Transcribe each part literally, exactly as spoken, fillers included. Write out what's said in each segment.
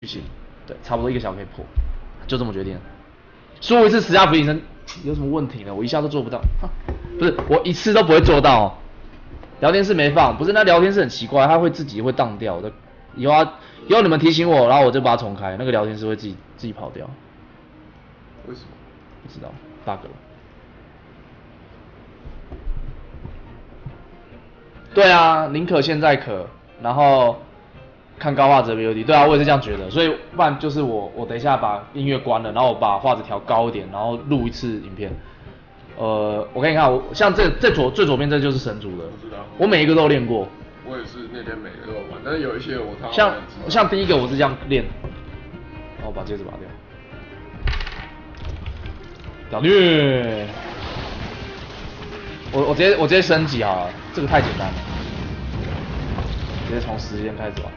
行，对，差不多一个小时可以破，就这么决定了。输一次十下伏地挺身有什么问题呢？我一下都做不到，不是我一次都不会做到、哦。聊天室没放，不是那聊天室很奇怪，它会自己会当掉的。以后要以后你们提醒我，然后我就把它重开，那个聊天室会自己自己跑掉。 为什么？ 不知道 ，bug 了。对啊，宁可现在可，然后看高画质 V O D。对啊，我也是这样觉得，所以不然就是我我等一下把音乐关了，然后我把画质调高一点，然后录一次影片。呃，我给你看，我像这这左最左边这就是神族的， 我知道， 我每一个都练过。 我也是那天每个都有玩，但是有一些我他像像第一个我是这样练，然后把戒指拔掉，屌虐！我我直接我直接升级好了，这个太简单了，直接从时间开始玩。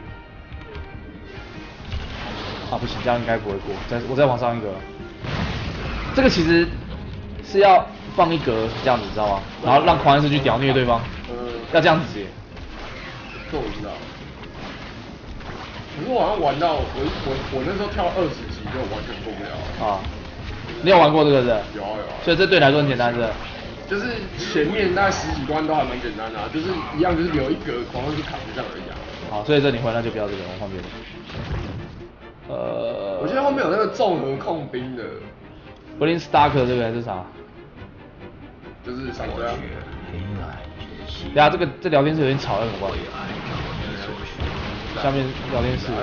啊不行，这样应该不会过，再我再往上一格。这个其实是要放一格这样子，知道吗？然后让狂人师去屌虐对方， 嗯， 要这样子接。 这我知道。可是我好像玩到我我我那时候跳二十级就完全过不了。 啊，你有玩过这个是？ 有啊有啊。 所以这对你来说很简单是？ 就是前面大概十几关都还蛮简单的、啊，就是一样就是留一格狂人去扛这样而已啊。 好，所以这你会那就不要这个，我换别的。呃， 我记得后面有那个综合控兵的。 Blink Stark 这个是啥？ 就是闪这样。 对啊，这个这聊天室有点吵，有什么关系？下面聊天室。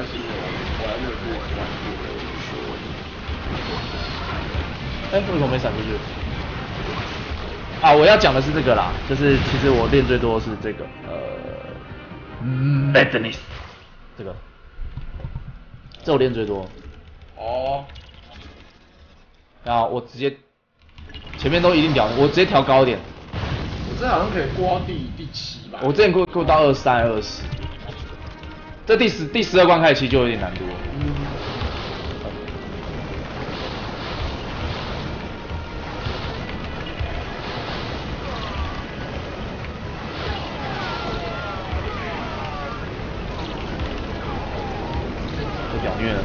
哎、欸，为什么没闪出去？啊，我要讲的是这个啦，就是其实我练最多的是这个，呃 ，Madness 这个，这我练最多。 哦。 然后我直接前面都一定调，我直接调高一点。 我这好像可以过到第第七吧。 我之前过过到二三、二十，这第十第十二关开始其实就有点难度了。嗯。这屌虐了。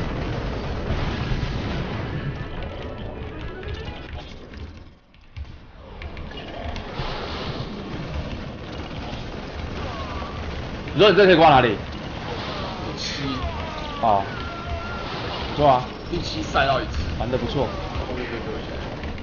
你说你这可以挂哪里？ 第七。 哦，不错啊。 第七赛到一次。 玩得不错。 后面可以丢一下。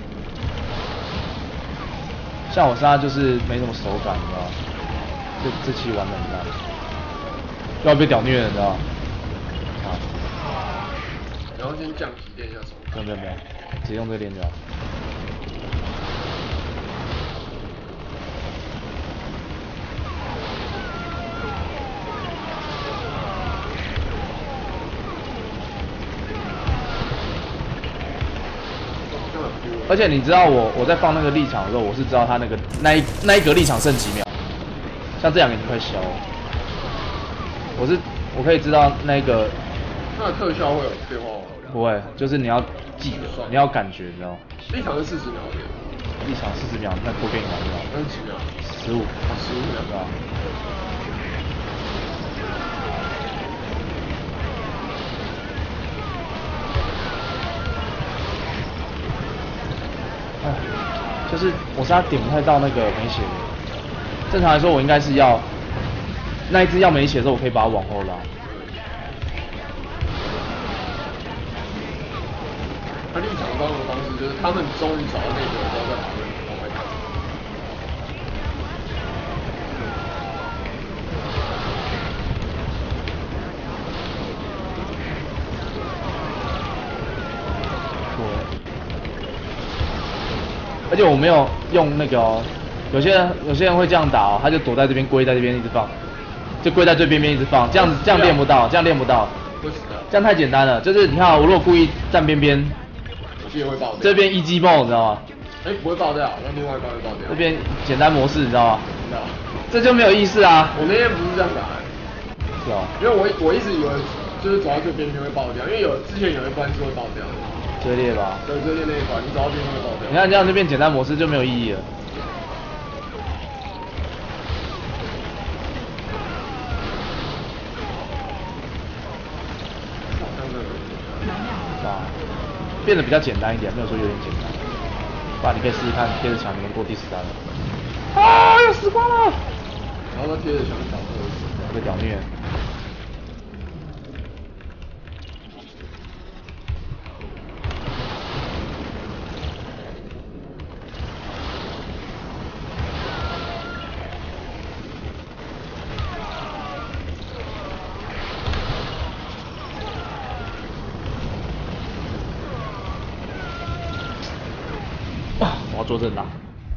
像我现在就是没什么手感，你知道吗？这这期玩得很烂，又要被屌虐了，你知道吗？啊。 然后先降级练一下手感。 不用不用不用，直接用这个练就好。而且你知道我我在放那个立场的时候，我是知道他那个那一那一格立场剩几秒，像这两个已经快消了。我是我可以知道那个。 它的特效会有变化吗？ 不会，就是你要记得，你要感觉，你知道吗？ 立场是四十秒的。 立场四十秒，那多给你玩就好。 那是几秒？ 十五。 十五秒对吧？哎，就是我现在点不太到那个没血的。正常来说，我应该是要那一只要没血的时候，我可以把它往后拉。 他立场帮的方式就是他们终于找到那个，然后再把人往外打。 而且我没有用那个哦，有些人有些人会这样打哦，他就躲在这边龟在这边一直放，就龟在最边边一直放，这样子这样练不到，这样练不到，这样太简单了。就是你看我如果故意站边边， 也会爆掉。这边一击爆，你知道吗？ 哎，不会爆掉，那另外一关会爆掉。 这边简单模式，你知道吗？ 知道。 这就没有意思啊。 我那天不是这样打的。 是哦。 因为我我一直以为就是走到最边边会爆掉，因为有之前有一关是会爆掉的。 最烈吧？ 对，最烈那一关，你走到边边会爆掉。 你看这样这边简单模式就没有意义了。 啊，变得比较简单一点，没有说有点简单。不然你可以试试看贴着墙，你能过第十单了。啊，要死光了！ 然后他贴着墙打二十， 被屌虐。我要做正打。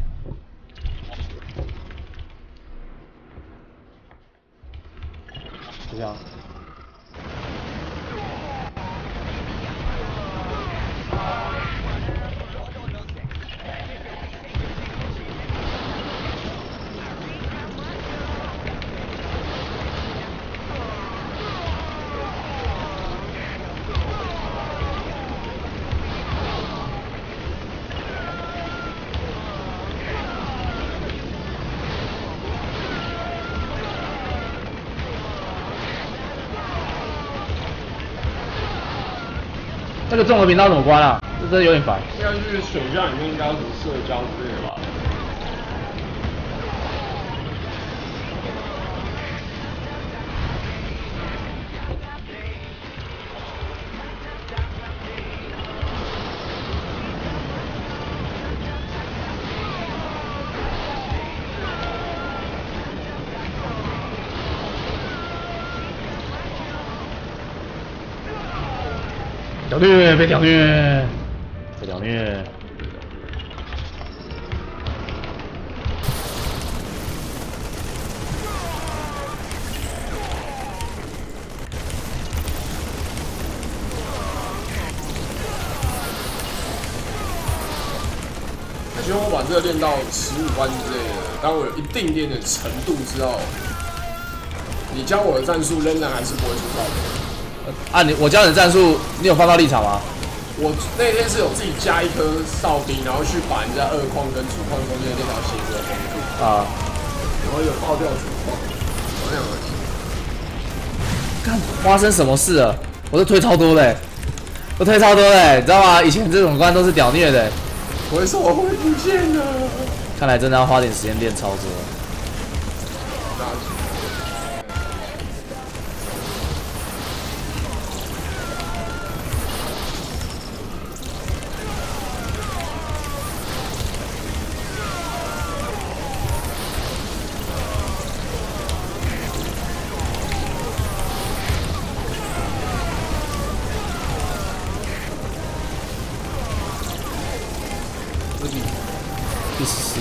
就这样。这个综合频道怎么关啊？这真的有点烦。 应该是选项里面应该有什么社交之类的吧？ 屌虐，被屌虐，被屌虐。 希望我把这个练到十五关之类的，当我有一定练的程度之后，你教我的战术仍然还是不会出错的。 啊，你我教你的战术，你有放到立场吗？ 我那天是有自己加一颗哨兵，然后去把人家二矿跟主矿中间的那条斜坡封住。 啊。 然后有爆掉主矿，这样而已。 看发生什么事了？我都推超多嘞，我推超多嘞，你知道吗？以前这种关都是屌虐的。 为什么会不见呢？ 看来真的要花点时间练操作。第十四，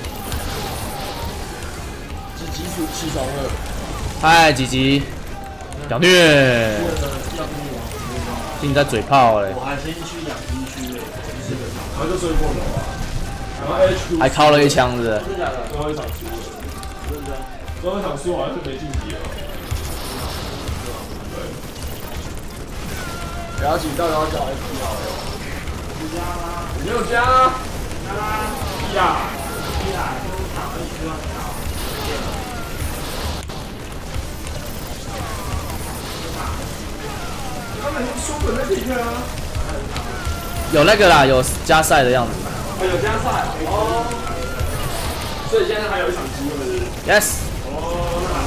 几级数七双二。 嗨，几级？屌虐！听你在嘴炮嘞。 我还先去养兵区嘞， 然后就睡过头啊，然后 H 还敲了一枪子。 真的假的？ 最后一场输了， 认真。 最后一场输好像是没晋级了。对。了解，到底要叫 F 几号？ 加啦， 你没有加啊？ 加啦， 一啊， 一啊，就是打二十万打。 他们输本在停啊。 有那个啦，有加赛的样子。 哦，有加赛哦。所以现在还有一场机会。 Yes。 哦，那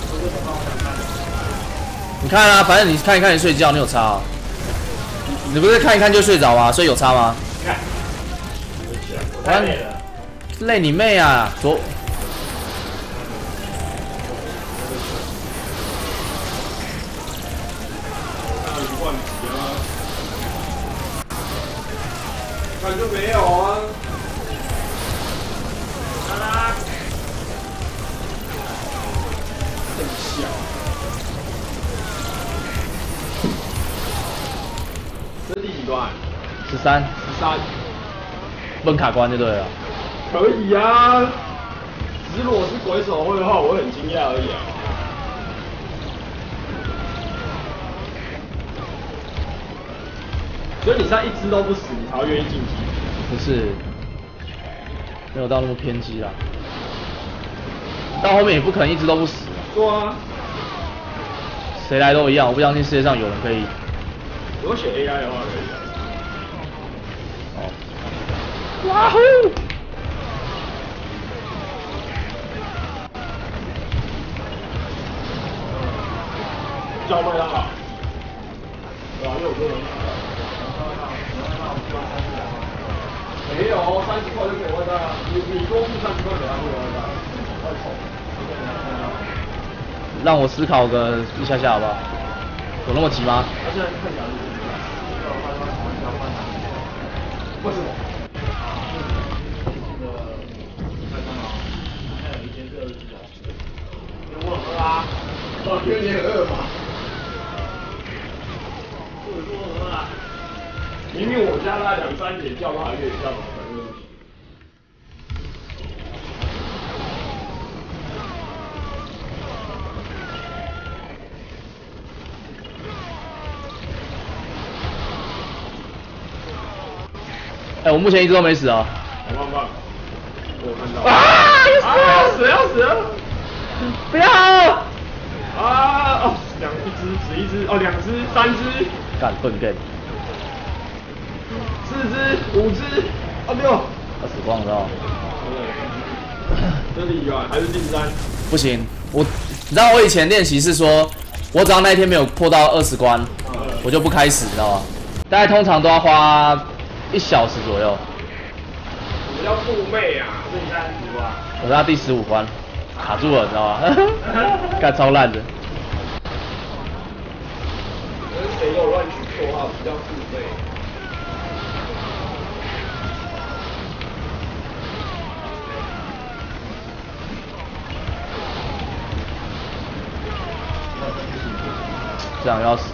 你看啊，反正你看一看你睡觉，你有差啊？你不是看一看就睡着吗？所以有差吗？ 看，我太累了。 累你妹啊！左。 感觉没有啊。 啦啦， 更小。这是第几关？ 十三。 十三。 闷卡关就对了。 可以啊。只是如果是鬼手会的话，我会很惊讶而已啊。所以你现在一只都不死，你才会愿意晋级？ 不是，没有到那么偏激啦。到后面也不可能一只都不死啊。 对啊。 谁来都一样，我不相信世界上有人可以如果写 A I 的话可以的。 哦。哇呼！ 叫麦当劳。对啊，因为我个人。没有，三十块就给外带啊！你你多付三十块给他会外带，太丑。 让我思考个一下下好不好？有那么急吗？ 他现在看起来是为什么？这个麦当劳还有一天是二十四小时，因为我很饿啊。哦，因为你很饿嘛。我说饿啊。明明我家那两三点叫他越叫麻烦的问题。 哎、欸，我目前一直都没死啊。 好棒棒，我有看到。啊！要死要死了！ 不要！ 啊哦，两一只，死一只，哦两只，三只， 干笨 game。 四只，五只，啊六。 他死光了，知道吗？ 这里啊，还是第三。 不行，我你知道我以前练习是说，我只要那一天没有破到二十关，嗯、我就不开始，你知道吗？大概通常都要花一小时左右。 什么叫phụ妹啊？第三十关。 我到第十五关，卡住了，你知道吗？干超烂的。 谁给我乱取绰号？不叫phụ妹。 这样要死。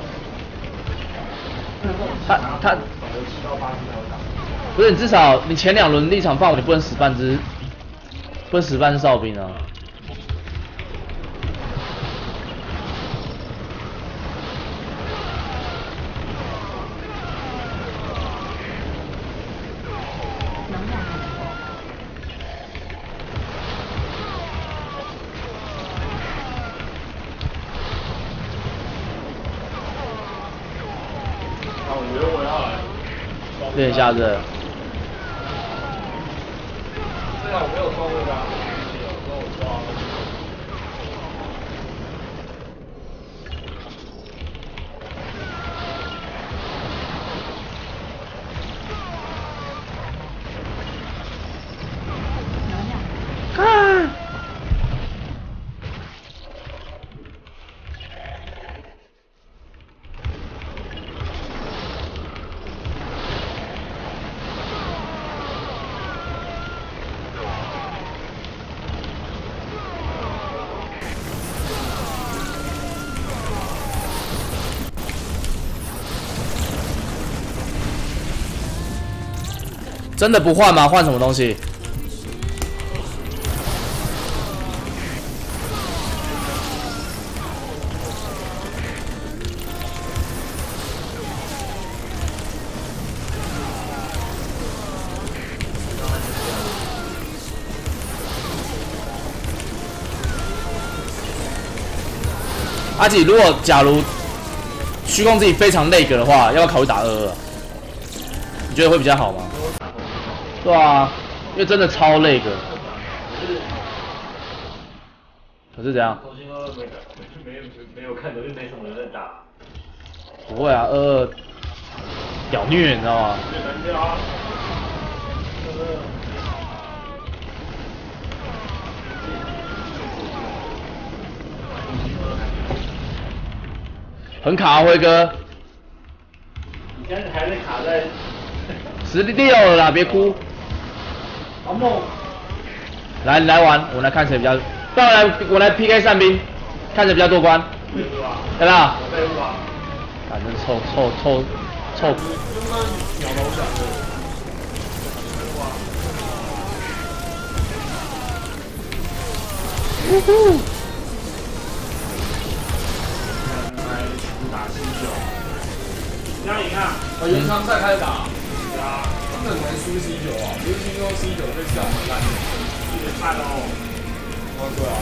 他他不是你至少你前两轮立场放，你不能死半只，不能死半只哨兵啊。练一下子。 对啊，我没有装那个啊，我有装。 看。真的不换吗？换什么东西？阿吉，如果假如虚控自己非常累格的话，要不要考虑打二二？你觉得会比较好吗？对啊，因为真的超累格。可是怎样？ 重新二二没没没没有看到，就没什么人在打。 不会啊，二二屌虐，你知道吗？ 最难跳啊！ 很卡啊，辉哥。 你现在还在卡在十六了啦，别哭。 阿梦， 来来玩，我来看谁比较，不然我来我来 P K 善兵，看谁比较多关。对吧？反正臭臭臭臭。 鸟楼下的。 呜呼！ 打西九，这样赢啊！ 哦，延长赛开始打。 对啊， 他们才输 C 九啊，不是听说 C 九被小蛮烂的， 有点菜哦。 哦，对啊。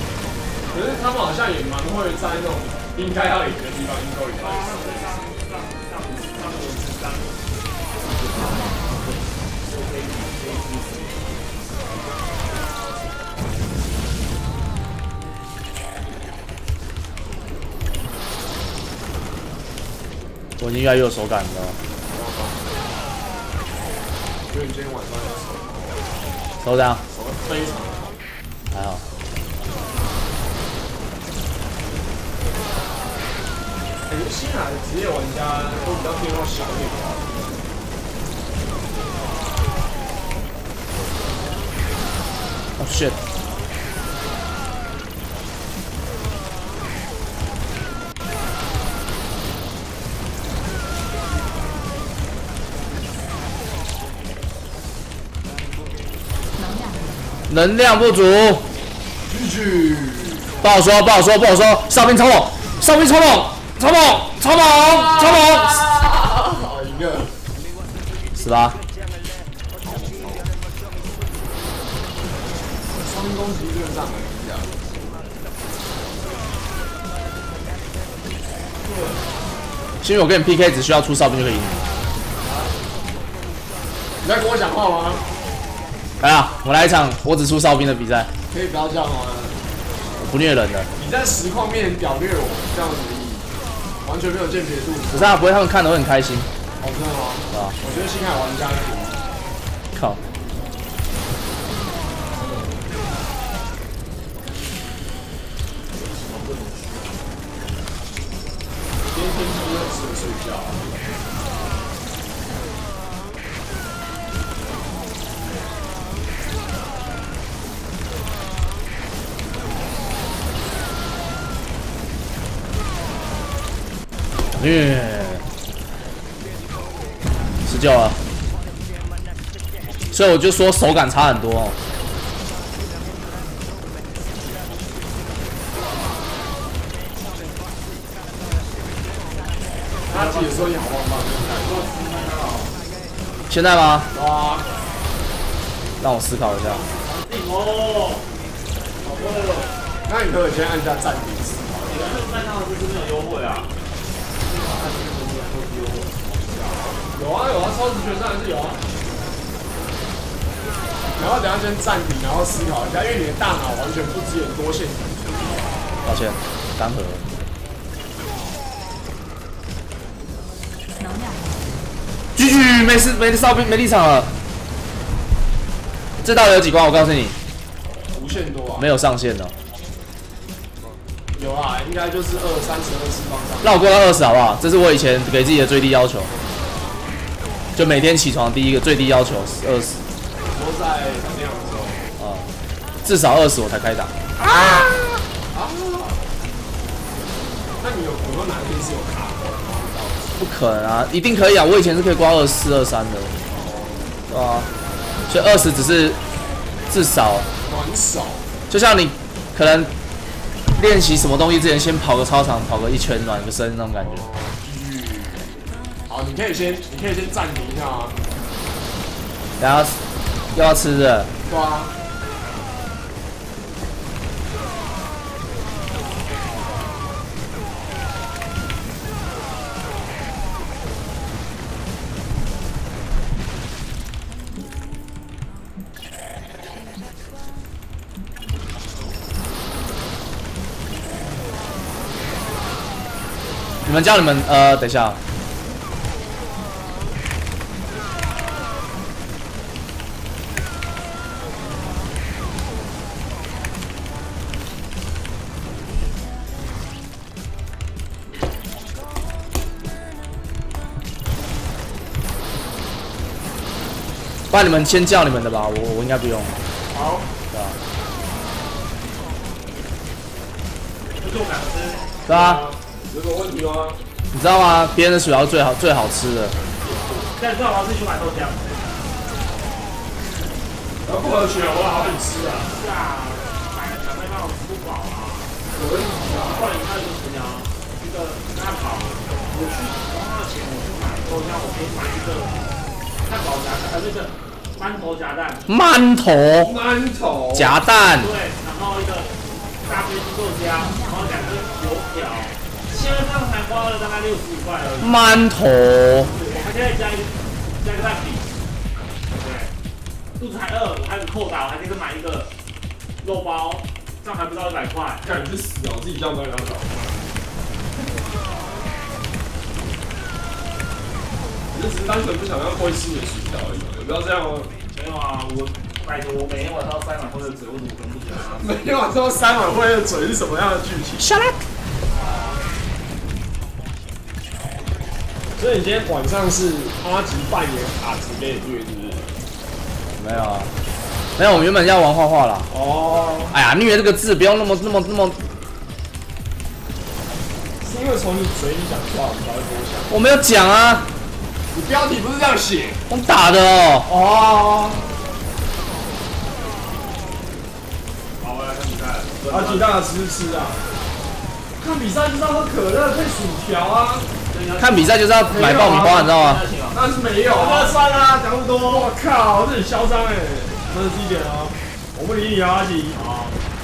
可是他们好像也蛮会在那种应该要赢的地方赢够赢。 我已经越来越有手感，你知道吗？ 因为你今天晚上要手手这样， 手非常好， 还好。 感觉新来的职业玩家都比较偏好小一点的。 Oh shit！ 能量不足， 继续， 不好说，不好说，不好说。哨兵超猛，哨兵超猛，超猛，超猛，超猛！ 好一个， 十八。 双攻击基本上很低啊。 因为我跟你 P K 只需要出哨兵就可以赢。 你在跟我讲话吗？ 来啊，我来一场我只出哨兵的比赛， 可以不要这样吗？ 我不虐人的。 你在实况面前屌虐我，这样子的意义，完全没有鉴别度。 可是啊，不会，他们看得会很开心。 哦，真的吗？ 啊， 我觉得星海玩家可以。 靠！ 今天天气又适合睡觉。 虐，十九了，所以我就说手感差很多哦。 他自己的声音好棒棒， 现在吗？ 哇！ 让我思考一下。 哦，好贵哦。 那你可以先按下暂停思考。 你看这个麦当劳是不是没有优惠啊？ 有啊有啊，超值全上还是有啊。然后等下先暂停，然后思考一下，因为你的大脑完全不支援多线程序。 抱歉，单核。继续，没事，没哨兵，没立场了。这到底有几关？我告诉你， 无限多啊。 没有上限的。 有啊，应该就是二三十二次方上。 让我过到二十好不好？这是我以前给自己的最低要求。就每天起床第一个最低要求是二十。 都在那样的时候。 啊、至少二十我才开打。 啊啊！那你有有没有哪一天是有卡的？ 不可能啊，一定可以啊！我以前是可以挂二四、二三的，对啊。所以二十只是至少， 蛮少。 就像你可能练习什么东西之前，先跑个操场，跑个一圈，暖个身那种感觉。 好，你可以先，你可以先暂停一下啊。 然后又要吃的， 对啊。 你们叫你们呃，等一下。不然你们先叫你们的吧，我我应该不用。 好。 对啊。 这是我敢吃。 对啊。 有什么问题吗？ 你知道吗？别人的薯条最好最好吃的。 但最好是去买豆浆。 然后不可取，我好想吃啊。 是啊，买了小麦当劳吃不饱啊。 有问题啊。 后来你看就是讲一个汉堡，我去花了钱我去买豆浆，我可以买一个汉堡夹蛋，呃，那个馒头夹蛋。 馒头。 馒头。 夹蛋。 对，然后一个咖啡豆浆，然后两个油条。现在这样才花了大概六十五块而已。 馒头。 我还可以加一加一个蛋饼。对，肚子还饿，我还有扣打，我还可以再买一个肉包，这样还不到一百块。 干你去死啊！我自己这样都要找。 只是单纯不想让会师也输掉而已嘛，有必要这样吗？ 没有啊，我拜托，我每天晚上三碗或者只有五分不讲啊。 每天晚上三晚会的嘴是什么样的剧情 Shut up！ 所以你今天晚上是阿吉扮演卡吉给你虐，是不是？ 没有啊，没有，我们原本要玩画画啦。 哦， 哎呀，虐这个字不要那么那么那么， 是因为从你嘴里讲出来，我们才会多想。 我没有讲啊， 你标题不是这样写我打的哦。 哦。 好，我来看比赛。 阿吉大吃吃啊！看比赛就是要喝可乐配薯条啊！ 看比赛就是要买爆米花，你知道吗？ 当然是没有啊！算啦，讲那么多，我靠，这很嚣张哎！真的低点啊！我不理你啊，阿吉。好。